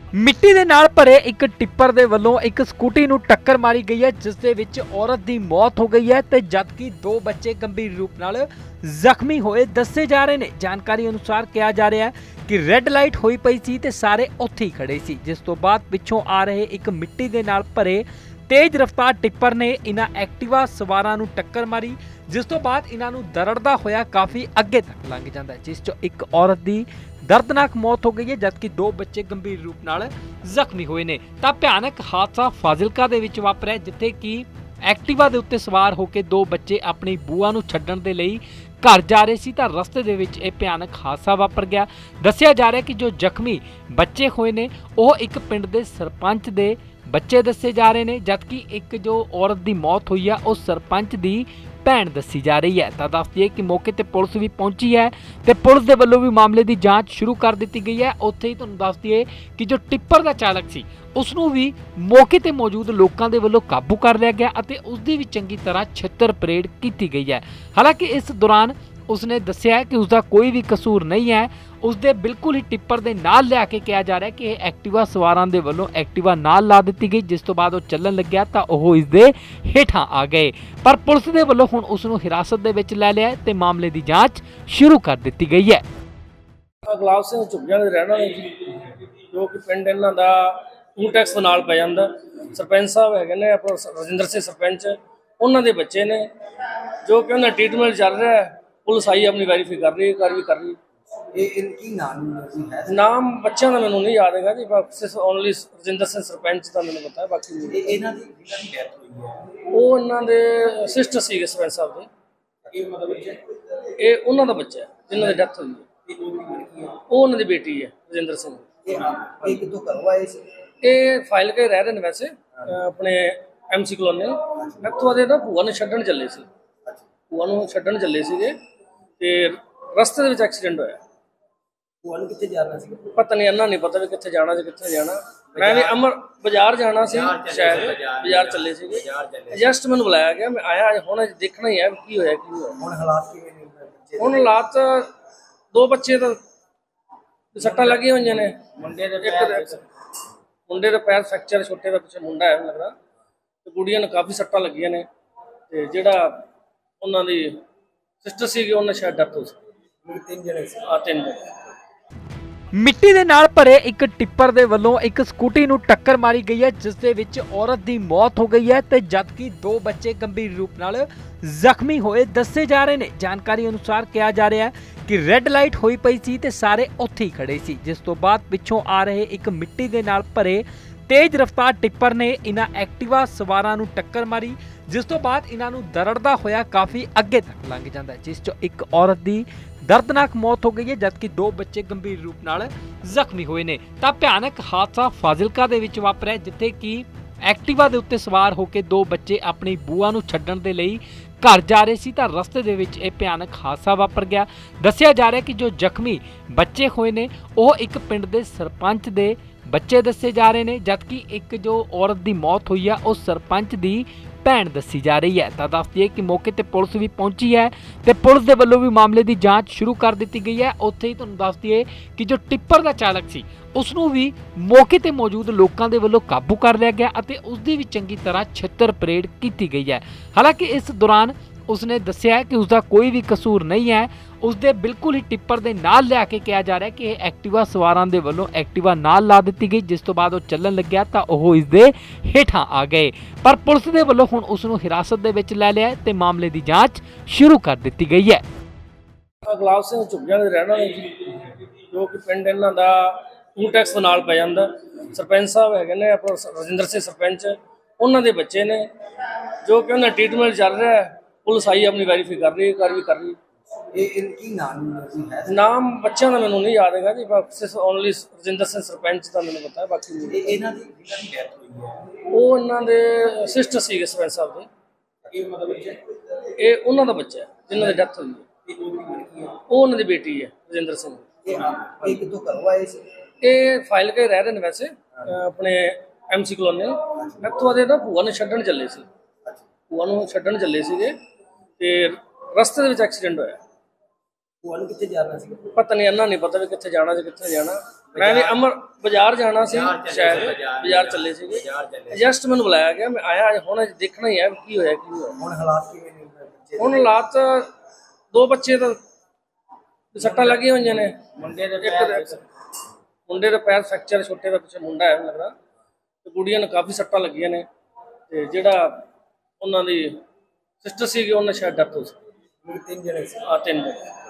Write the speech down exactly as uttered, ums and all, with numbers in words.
ਮਿੱਟੀ ਦੇ ਨਾਲ ਭਰੇ ਇੱਕ ਟਿੱਪਰ ਦੇ ਵੱਲੋਂ ਇੱਕ ਸਕੂਟੀ ਨੂੰ ਟੱਕਰ ਮਾਰੀ ਗਈ ਹੈ, ਜਿਸ ਦੇ ਵਿੱਚ ਔਰਤ ਦੀ ਮੌਤ ਹੋ ਗਈ ਹੈ ਤੇ ਜਦਕਿ ਦੋ ਬੱਚੇ ਗੰਭੀਰ ਰੂਪ ਨਾਲ ਜ਼ਖਮੀ ਹੋਏ ਦੱਸੇ ਜਾ ਰਹੇ ਨੇ। ਜਾਣਕਾਰੀ ਅਨੁਸਾਰ ਕਿਹਾ ਜਾ ਰਿਹਾ ਹੈ ਕਿ ਰੈੱਡ ਲਾਈਟ ਹੋਈ ਪਈ ਸੀ ਤੇ ਸਾਰੇ ਉੱਥੇ ਹੀ ਖੜੇ ਸੀ, ਜਿਸ ਤੋਂ ਬਾਅਦ ਪਿੱਛੋਂ ਆ ਰਹੇ ਇੱਕ ਮਿੱਟੀ ਦੇ ਨਾਲ ਭਰੇ तेज रफ्तार टिप्पर ने इन्हां एक्टिवा सवारां नूं टक्कर मारी, जिस तो बाद इन्हां नूं दरड़दा होया काफ़ी अगे तक लंघ जांदा है, जिस चों एक औरत दी दर्दनाक मौत हो गई है जबकि दो बच्चे गंभीर रूप नाल जख्मी होए ने। तां भयानक हादसा फाजिलका दे विच वापरिया, जिथे कि एक्टिवा दे उत्ते सवार होकर दो बच्चे अपनी बुआ नूं छड्डण दे लई घर जा रहे सी तां रस्ते दे विच इह भयानक हादसा वापर गया। दस्सिया जा रहा है कि जो जख्मी बच्चे होए ने ओह एक पिंड दे सरपंच दे बच्चे दस्से जा रहे हैं, जबकि एक जो औरत की मौत हुई है उस सरपंच की भैन दसी जा रही है। तो दस दिए कि मौके पर पुलिस भी पहुंची है तो पुलिस के वलों भी मामले की जांच शुरू कर दी गई है। उत्थे ही तुहानूं दस दिए कि जो टिप्पर का चालक सी उसनूं भी मौके पर मौजूद लोगों के वलों काबू कर लिया गया और उसकी भी चंगी तरह छित्तर परेड की गई है। हालांकि इस दौरान उसने दस्सिया कि उसका कोई भी कसूर नहीं है। उसके बिल्कुल ही टिप्पर के नाल लिया के कहा जा रहा है कि एक्टिवा सवारां दे वल्लों एक्टिवा नाल ला दी गई, जिस तो बाद वो चलन लग गया तो वह इसके हेठां आ गए। पर पुलिस के वल्लों हुण उसनूं हिरासत दे विच लै लिया ते मामले की जांच शुरू कर दी गई है। गुलाब सिंह झुग्गियां दे रहण वाले जी, जो कि पिंड इन्हां दा ऊटैक्स दे नाल पै जांदा। सरपंच साहब हैगे ने अपना रजिंदर सिंह सरपंच, उन्हां दे बच्चे ने जो कि उन्हां ट्रीटमेंट चल रहा है। पुलिस आई अपनी वैरीफाई कर रही है, कार्रवाई कर रही है। नाम बच्चों का मैंने नहीं याद है जी, सिर्फ ओनली रजिंदर सिंह सरपंच का मैंने पता है। बाकी वो इन्होंने सिस्टर सी सरपंच साहब के, ये उन्हों का बच्चा है जिन्हों की डैथ हुई है, वो उन्होंने बेटी है रजिंदर सिंह। ये फाइल के रह रहे हैं वैसे अपने एम सी कलोनी, इतों ना भूआ ने छड्डण चले सी, भूआ नूं छड्डण चले सीगे ते रस्ते दे विच एक्सीडेंट होया। भूआ नूं कित्थे जाना सी पता नहीं, इन्ना नहीं पता भी कित्थे जाना सी कित्थे जाना। मैं भी अमर बाजार जाना सी, शायद बाजार चले सीगे, जस्ट मैनूं बुलाया गया, मैं आया हुण देखना ही है की होया की होया। हुण हालात किवें ने? हुण हालात दो बच्चे तो सट्टां लगियां होईयां ने, मुंडे दे मुंडे दे पैर फ्रैक्चर, छोटे दा पिछे मुंडा है लगदा ते कुड़ियां नूं काफ़ी सट्टां लगियां ने ते जिहड़ा उन्हां दी सिस्टर सी उन्हें शायद डेथ हो सी। तीन जने सी, हां तीन जने। मिट्टी दे नाल भरे एक टिप्पर दे वल्लों एक स्कूटी नूं टक्कर मारी गई है, जिस दे विच औरत दी मौत हो गई है ते जबकि दो बच्चे गंभीर रूप नाल जख्मी होए दस्से जा रहे ने। जानकारी अनुसार कहा जा रहा है कि रैड लाइट होई पई सी ते सारे उत्थे ही खड़े सी, जिस तो बाद पिछों आ रहे एक मिट्टी दे नाल भरे तेज रफ्तार टिप्पर ने इन्हां एक्टिवा सवारां नूं टक्कर मारी, जिस तो बाद इन्हां नूं दरड़दा होया काफ़ी अगे तक लंघ जांदा है, जिस चों एक औरत दी दर्दनाक मौत हो गई है जबकि दो बच्चे गंभीर रूप नाल जख्मी होए ने। तां भयानक हादसा फाजिलका दे विच वापरिया, जिथे कि एक्टिवा दे उत्ते सवार होकर दो बच्चे अपनी बुआ नूं छड्डण दे लई घर जा रहे सी तां रस्ते दे विच इह भयानक हादसा वापर गया। दस्सिया जा रहा है कि जो जख्मी बच्चे होए ने ओह एक पिंड दे सरपंच दे बच्चे दस्से जा रहे हैं, जबकि एक जो औरत की मौत हुई है उस सरपंच की भैन दसी जा रही है। तो दस दिए कि मौके पर पुलिस भी पहुंची है तो पुलिस के वलों भी मामले की जांच शुरू कर दी गई है। उत्थे ही तुहानूं दस दिए कि जो टिप्पर का चालक सी उसनूं भी मौके पर मौजूद लोगों के वलों काबू कर लिया गया और उसकी भी चंगी तरह छित्तर परेड की गई है। हालांकि इस दौरान उसने दस्सिया कि उसका कोई भी कसूर नहीं है। उसके बिल्कुल ही टिप्पर के नाल लिया के कहा जा रहा है कि एक्टिवा सवारां दे वल्लों एक्टिवा नाल ला दी गई, जिस तो बाद वो चलन लग गया तो वह इसके हेठां आ गए। पर पुलिस के वल्लों हुण उसनूं हिरासत दे विच लै लिया ते मामले की जांच शुरू कर दी गई है। गुलाब सिंह झुग्गियां दे रहण वाले जी, जो कि पिंड इन्हां दा ऊटैक्स दे नाल पै जांदा। सरपंच साहब हैगे ने अपना रजिंदर सिंह सरपंच, उन्हां दे बच्चे ने जो कि उन्हां ट्रीटमेंट चल रहा है। पुलिस आई अपनी वैरीफाई कर रही है, कार्रवाई कर रही है। नाम बच्चों का मैंने नहीं याद है जी, सिर्फ ओनली रजिंदर सिंह सरपंच का मैंने पता है। बाकी वो इन्होंने सिस्टर सी सरपंच साहब के, ये उन्हों का बच्चा है जिन्हों की डैथ हुई है, वो उन्होंने बेटी है रजिंदर सिंह। ये फाइल के रह रहे हैं वैसे अपने एम सी कलोनी, इतों ना भूआ ने छड्डण चले सी, भूआ नूं छड्डण चले सीगे ते रस्ते दे विच एक्सीडेंट होया। ਭੂਆ ਨੂੰ ਕਿੱਥੇ ਜਾਣਾ ਸੀ? ਪਤਾ ਨਹੀਂ, ਇਹਨਾਂ ਨਹੀਂ ਪਤਾ ਵੀ ਕਿੱਥੇ ਜਾਣਾ ਸੀ ਕਿੱਥੇ ਜਾਣਾ। ਮੈਂ ਵੀ ਅਮਰ ਬਾਜ਼ਾਰ ਜਾਣਾ ਸੀ, ਸ਼ਾਇਦ ਬਾਜ਼ਾਰ ਚੱਲੇ ਸੀਗੇ। ਜਸਟ ਮੈਨੂੰ ਬੁਲਾਇਆ ਗਿਆ, ਮੈਂ ਆਇਆ ਹੁਣ ਦੇਖਣਾ ਹੀ ਹੈ ਕੀ ਹੋਇਆ ਕੀ ਹੋਇਆ। ਹੁਣ ਹਾਲਾਤ ਕਿਵੇਂ ਨੇ ਬੱਚੇ? ਹੁਣ ਹਾਲਾਤ ਦੋ ਬੱਚੇ ਤਾਂ ਸੱਟਾਂ ਲੱਗੀਆਂ ਹੋਈਆਂ ਨੇ। ਮੁੰਡੇ ਦੇ ਮੁੰਡੇ ਦਾ ਪੈਰ ਫ੍ਰੈਕਚਰ, ਛੋਟੇ ਦਾ ਪਿੱਛੇ ਮੁੰਡਾ ਹੈ ਲੱਗਦਾ, ਤੇ ਕੁੜੀਆਂ ਨੂੰ ਕਾਫੀ ਸੱਟਾਂ ਲੱਗੀਆਂ ਨੇ। ਤੇ ਜਿਹੜਾ ਉਹਨਾਂ ਦੀ ਸਿਸਟਰ ਸੀਗੀ ਉਹਨੇ ਸ਼ਾਇਦ ਡੈਥ ਹੋ ਸੀ। ਤਿੰਨ ਜਣੇ ਸੀ। ਆ ਤਿੰਨ ਜਣੇ।